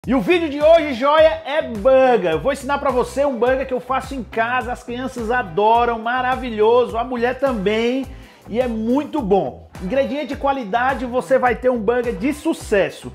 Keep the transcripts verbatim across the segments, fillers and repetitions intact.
E o vídeo de hoje, joia, é burger. Eu vou ensinar pra você um burger que eu faço em casa, as crianças adoram, maravilhoso, a mulher também, e é muito bom. Ingrediente de qualidade, você vai ter um burger de sucesso.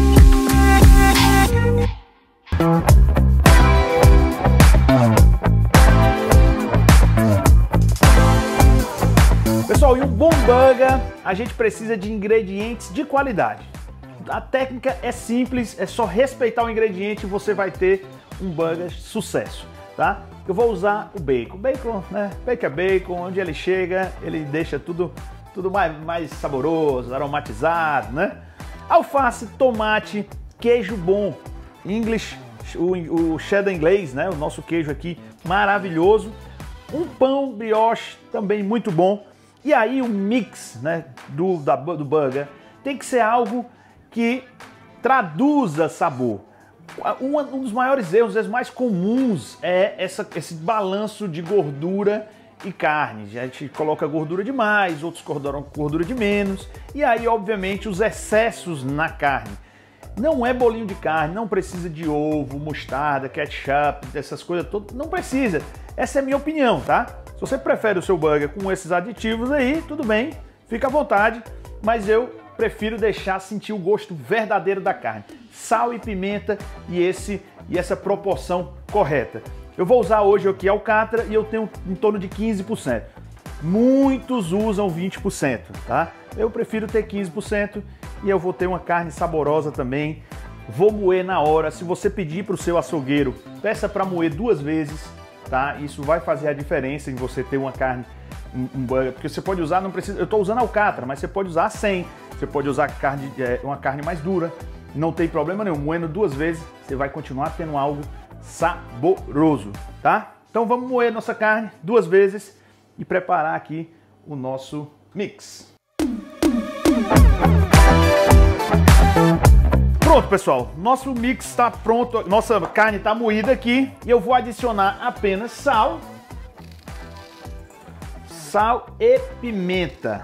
Pessoal, e um bom burger, a gente precisa de ingredientes de qualidade. A técnica é simples, é só respeitar o ingrediente e você vai ter um burger de sucesso, tá? Eu vou usar o bacon. Bacon, né? Bacon é bacon, onde ele chega, ele deixa tudo, tudo mais, mais saboroso, aromatizado, né? Alface, tomate, queijo bom, English, o, o cheddar inglês, né? O nosso queijo aqui maravilhoso. Um pão brioche também muito bom. E aí o mix, né, do, da, do burger tem que ser algo que traduza sabor. Um, um dos maiores erros, os mais comuns, é essa, esse balanço de gordura e carne. A gente coloca gordura demais, outros colocam gordura de menos, e aí, obviamente, os excessos na carne. Não é bolinho de carne, não precisa de ovo, mostarda, ketchup, essas coisas todas, não precisa. Essa é a minha opinião, tá? Se você prefere o seu burger com esses aditivos aí, tudo bem, fica à vontade, mas eu prefiro deixar sentir o gosto verdadeiro da carne. Sal e pimenta e, esse, e essa proporção correta. Eu vou usar hoje aqui alcatra e eu tenho em torno de quinze por cento. Muitos usam vinte por cento, tá? Eu prefiro ter quinze por cento e eu vou ter uma carne saborosa também. Vou moer na hora. Se você pedir para o seu açougueiro, peça para moer duas vezes, tá? Isso vai fazer a diferença em você ter uma carne, um, um burger, porque você pode usar, não precisa, eu estou usando alcatra, mas você pode usar sem. Você pode usar carne, uma carne mais dura, não tem problema nenhum. Moendo duas vezes, você vai continuar tendo algo saboroso, tá? Então vamos moer nossa carne duas vezes e preparar aqui o nosso mix. Pronto, pessoal, nosso mix está pronto, nossa carne está moída aqui e eu vou adicionar apenas sal, sal e pimenta,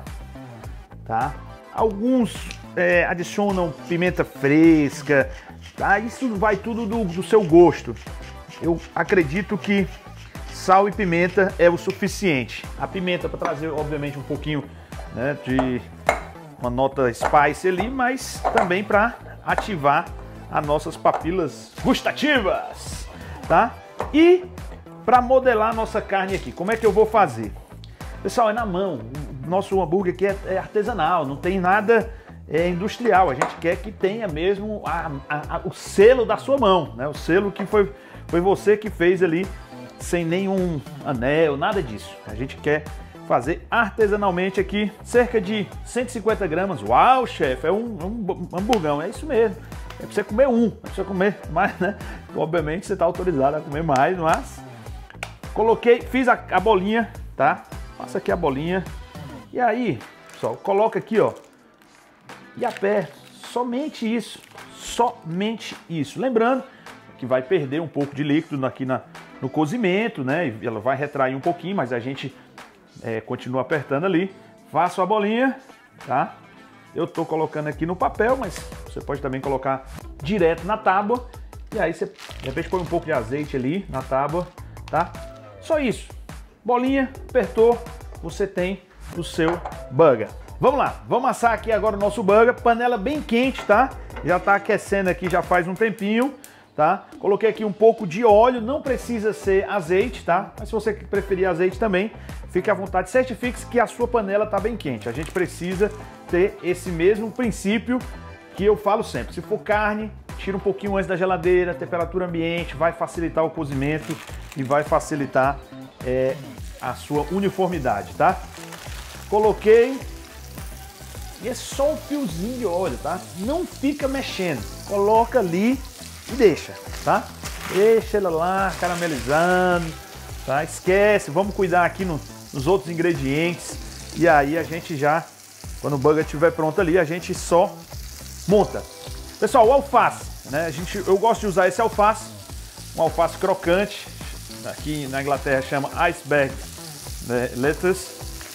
tá? Alguns é, adicionam pimenta fresca, tá? Isso vai tudo do, do seu gosto. Eu acredito que sal e pimenta é o suficiente. A pimenta para trazer, obviamente, um pouquinho, né, de uma nota spice ali, mas também para ativar as nossas papilas gustativas, tá? E para modelar a nossa carne aqui, como é que eu vou fazer? Pessoal, é na mão. Nosso hambúrguer aqui é, é artesanal, não tem nada é, industrial. A gente quer que tenha mesmo a, a, a, o selo da sua mão, né? O selo que foi, foi você que fez ali, sem nenhum anel, nada disso. A gente quer fazer artesanalmente aqui, cerca de cento e cinquenta gramas. Uau, chefe, é um, um hamburgão, é isso mesmo. É pra você comer um, é pra você comer mais, né? Obviamente você está autorizado a comer mais, mas coloquei, fiz a, a bolinha, tá? Passa aqui a bolinha. E aí, pessoal, coloca aqui, ó, e aperta, somente isso, somente isso. Lembrando que vai perder um pouco de líquido aqui na, no cozimento, né, e ela vai retrair um pouquinho, mas a gente é, continua apertando ali. Faço a bolinha, tá? Eu tô colocando aqui no papel, mas você pode também colocar direto na tábua, e aí você, de repente, põe um pouco de azeite ali na tábua, tá? Só isso, bolinha, apertou, você tem o seu burger. Vamos lá, vamos assar aqui agora o nosso burger, panela bem quente, tá? Já tá aquecendo aqui já faz um tempinho, tá? Coloquei aqui um pouco de óleo, não precisa ser azeite, tá? Mas se você preferir azeite também, fique à vontade, certifique-se que a sua panela tá bem quente. A gente precisa ter esse mesmo princípio que eu falo sempre. Se for carne, tira um pouquinho antes da geladeira, temperatura ambiente, vai facilitar o cozimento e vai facilitar é, a sua uniformidade, tá? Coloquei e é só um fiozinho de óleo, tá? Não fica mexendo, coloca ali e deixa, tá? Deixa ela lá caramelizando, tá? Esquece, vamos cuidar aqui no, nos outros ingredientes e aí a gente já, quando o burger estiver pronto ali, a gente só monta. Pessoal, o alface, né? A gente, eu gosto de usar esse alface, um alface crocante, aqui na Inglaterra chama iceberg, né, lettuce.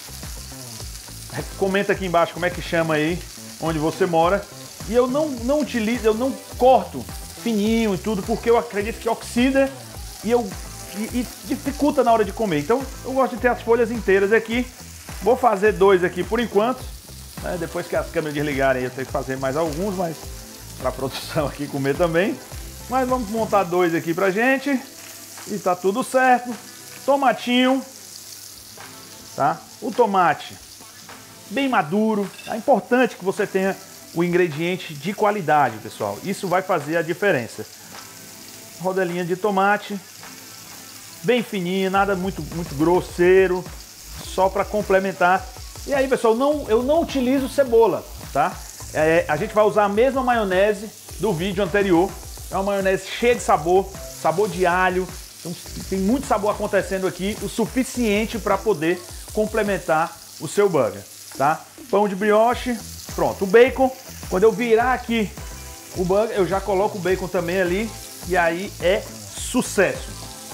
Comenta aqui embaixo como é que chama aí, onde você mora. E eu não, não utilizo, eu não corto fininho e tudo, porque eu acredito que oxida e, eu, e, e dificulta na hora de comer. Então eu gosto de ter as folhas inteiras aqui. Vou fazer dois aqui por enquanto, né? Depois que as câmeras desligarem eu tenho que fazer mais alguns, mas para a produção aqui comer também. Mas vamos montar dois aqui pra gente e tá tudo certo. Tomatinho, tá? O tomate bem maduro. É importante que você tenha o ingrediente de qualidade, pessoal. Isso vai fazer a diferença. Rodelinha de tomate, bem fininha, nada muito, muito grosseiro, só para complementar. E aí, pessoal, não, eu não utilizo cebola, tá? É, a gente vai usar a mesma maionese do vídeo anterior. É uma maionese cheia de sabor, sabor de alho. Então, tem muito sabor acontecendo aqui, o suficiente para poder complementar o seu burger, tá? Pão de brioche, pronto. O bacon, quando eu virar aqui o burger, eu já coloco o bacon também ali e aí é sucesso.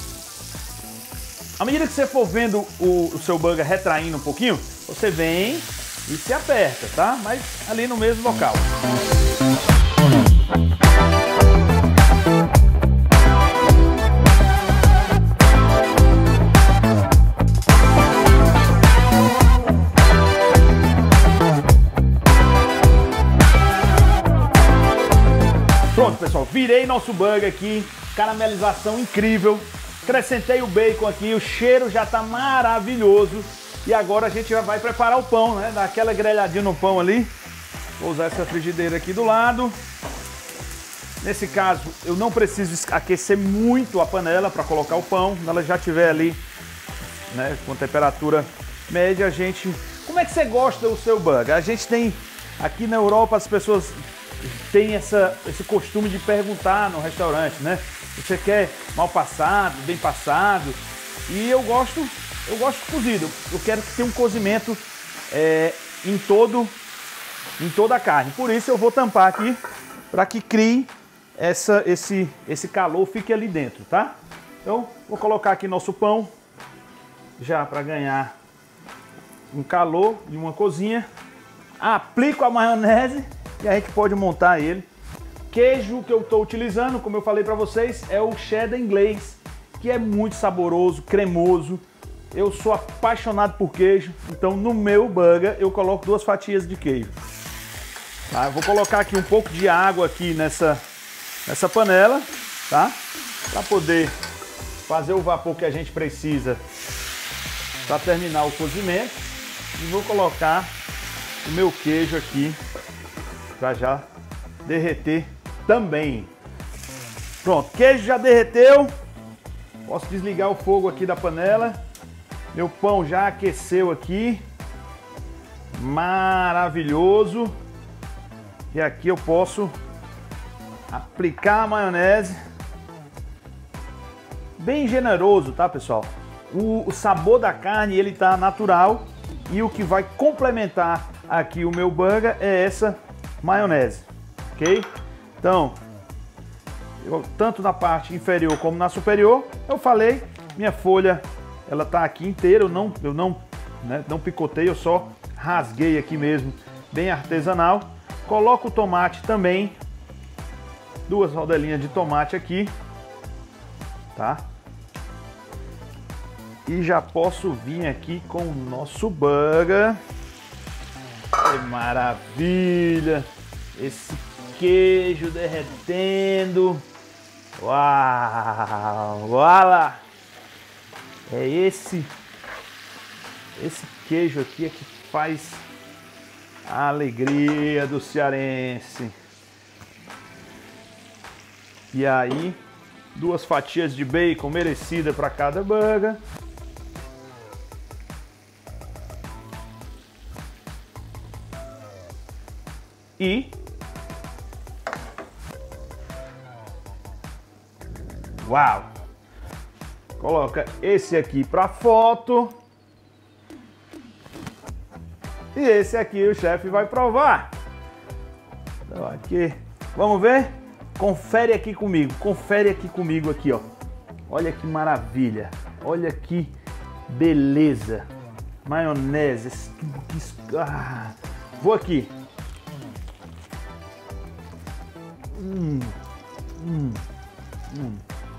À medida que você for vendo o, o seu burger retraindo um pouquinho, você vem e se aperta, tá? Mas ali no mesmo local. Pronto, pessoal, virei nosso burger aqui, caramelização incrível, acrescentei o bacon aqui, o cheiro já tá maravilhoso e agora a gente já vai preparar o pão, né? Dar aquela grelhadinha no pão ali. Vou usar essa frigideira aqui do lado. Nesse caso, eu não preciso aquecer muito a panela para colocar o pão. Quando ela já estiver ali, né, com temperatura média, a gente... Como é que você gosta do seu burger? A gente tem, aqui na Europa, as pessoas têm essa, esse costume de perguntar no restaurante, né? Você quer mal passado, bem passado? E eu gosto, eu gosto cozido. Eu quero que tenha um cozimento é, em, todo, em toda a carne. Por isso eu vou tampar aqui para que crie essa, esse, esse calor, fique ali dentro, tá? Então vou colocar aqui nosso pão já para ganhar um calor de uma cozinha. Aplico a maionese e a gente pode montar ele. Queijo que eu estou utilizando, como eu falei para vocês, é o cheddar inglês, que é muito saboroso, cremoso. Eu sou apaixonado por queijo, então no meu burger eu coloco duas fatias de queijo. Tá? Eu vou colocar aqui um pouco de água aqui nessa, nessa panela, tá? Para poder fazer o vapor que a gente precisa para terminar o cozimento. E vou colocar o meu queijo aqui para já derreter também. Pronto, queijo já derreteu. Posso desligar o fogo aqui da panela. Meu pão já aqueceu aqui. Maravilhoso. E aqui eu posso aplicar a maionese. Bem generoso, tá, pessoal? O, o sabor da carne, ele tá natural. E o que vai complementar aqui o meu burger é essa maionese, ok? Então, eu, tanto na parte inferior como na superior, eu falei, minha folha, ela tá aqui inteira, eu não, eu não, né, não picotei, eu só rasguei aqui mesmo, bem artesanal. Coloco o tomate também, duas rodelinhas de tomate aqui, tá? E já posso vir aqui com o nosso burger. Que maravilha! Esse queijo derretendo. Uau! Olha lá! É esse, esse queijo aqui é que faz a alegria do cearense. E aí, duas fatias de bacon merecida para cada burger. E uau! Coloca esse aqui para foto. E esse aqui o chefe vai provar. Então aqui, vamos ver? Confere aqui comigo, confere aqui comigo aqui, ó. Olha que maravilha. Olha que beleza. Maionese. Ah, vou aqui. Hum, Hum. Hum.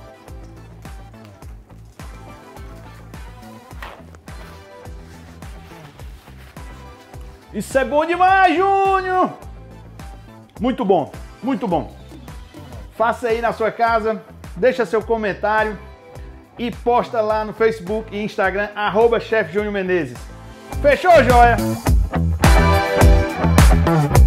Isso é bom demais, Júnior! Muito bom, muito bom. Faça aí na sua casa, deixa seu comentário e posta lá no Facebook e Instagram, arroba Chefe Júnior Menezes. Fechou, joia?